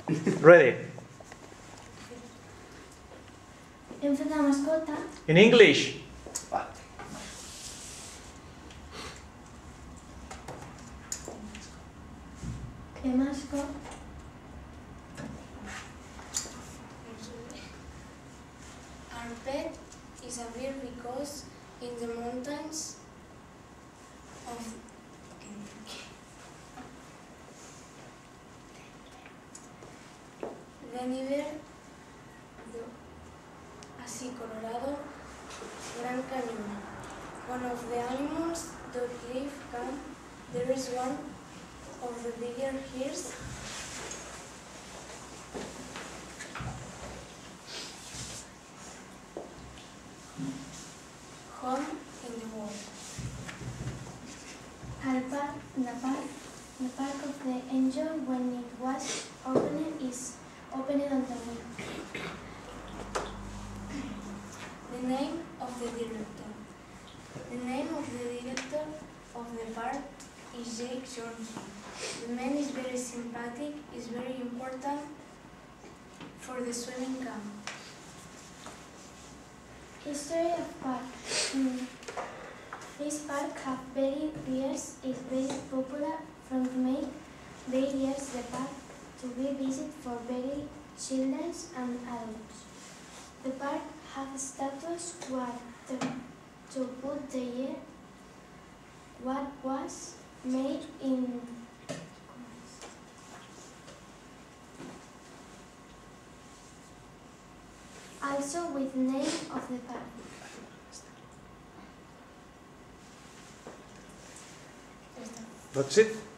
Ready? Enferma mascota. In English. Cremasco. Our pet is a bear because in the mountains of Denver, así Colorado, Grand Canyon. One of the animals that live camp, there is one of the bigger hills. Home in the world. The park of the angel when it was opened is opened on the week. The name of the director. The name of the director of the park is Jake Johnson. The man is very sympathetic, is very important for the swimming camp. History of park. This park have very years is very popular from make very years the park to be visited for very children and adults. The park have status to put the year what was made in also with name of the park. That's it.